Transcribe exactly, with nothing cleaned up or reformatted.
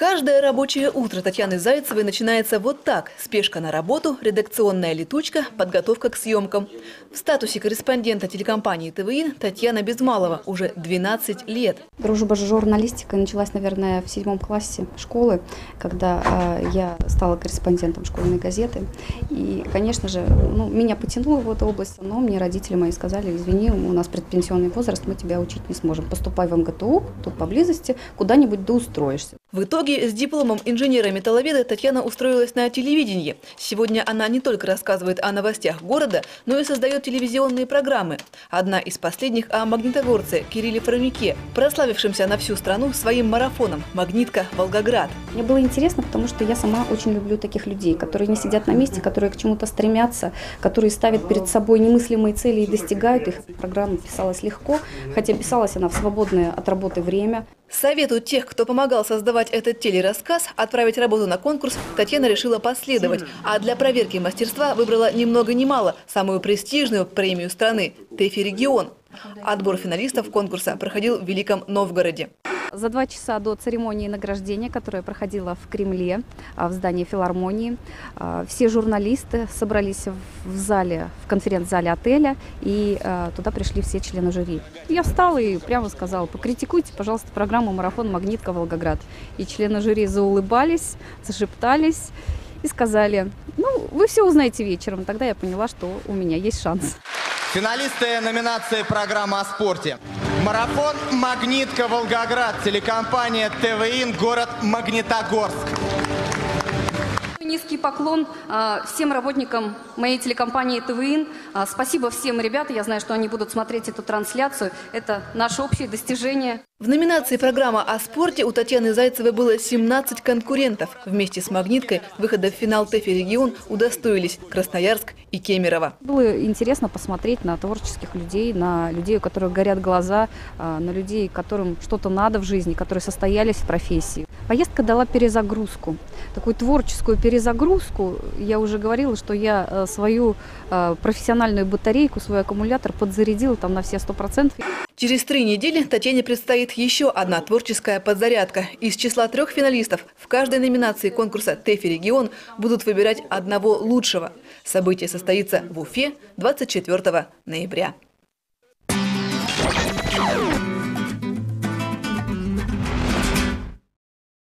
Каждое рабочее утро Татьяны Зайцевой начинается вот так. Спешка на работу, редакционная летучка, подготовка к съемкам. В статусе корреспондента телекомпании ТВИ Татьяна Безмалова уже двенадцать лет. Дружба с журналистикой началась, наверное, в седьмом классе школы, когда э, я стала корреспондентом школьной газеты. И, конечно же, ну, меня потянуло в эту область, но мне родители мои сказали: извини, у нас предпенсионный возраст, мы тебя учить не сможем. Поступай в эм гэ тэ у, тут поблизости, куда-нибудь да устроишься. В итоге с дипломом инженера-металловеда Татьяна устроилась на телевидении. Сегодня она не только рассказывает о новостях города, но и создает телевизионные программы. Одна из последних о магнитогорце Кирилле Фромике, прославившемся на всю страну своим марафоном «Магнитка Волгоград». Мне было интересно, потому что я сама очень люблю таких людей, которые не сидят на месте, которые к чему-то стремятся, которые ставят перед собой немыслимые цели и достигают их. Программа писалась легко, хотя писалась она в свободное от работы время. Совету тех, кто помогал создавать этот телерассказ, отправить работу на конкурс Татьяна решила последовать. А для проверки мастерства выбрала ни много ни мало самую престижную премию страны – ТЭФИ «Регион». Отбор финалистов конкурса проходил в Великом Новгороде. За два часа до церемонии награждения, которая проходила в Кремле, в здании филармонии, все журналисты собрались в зале, в конференц-зале отеля, и туда пришли все члены жюри. Я встала и прямо сказала: покритикуйте, пожалуйста, программу «Марафон Магнитка Волгоград». И члены жюри заулыбались, зашептались и сказали: ну, вы все узнаете вечером. Тогда я поняла, что у меня есть шанс. Финалисты номинации программы о спорте. Марафон «Магнитка Волгоград», телекомпания ТВИ, город Магнитогорск. Низкий поклон а, всем работникам моей телекомпании ТВИ. А, спасибо всем ребятам. Я знаю, что они будут смотреть эту трансляцию. Это наше общее достижение. В номинации «Программа о спорте» у Татьяны Зайцевой было семнадцать конкурентов. Вместе с «Магниткой» выхода в финал ТЭФИ «Регион» удостоились Красноярск и Кемерово. Было интересно посмотреть на творческих людей, на людей, у которых горят глаза, на людей, которым что-то надо в жизни, которые состоялись в профессии. Поездка дала перезагрузку, такую творческую перезагрузку. Я уже говорила, что я свою профессиональную батарейку, свой аккумулятор подзарядила там на все сто процентов. Через три недели Татьяне предстоит еще одна творческая подзарядка. Из числа трех финалистов в каждой номинации конкурса ТЭФИ «Регион» будут выбирать одного лучшего. Событие состоится в Уфе двадцать четвёртого ноября.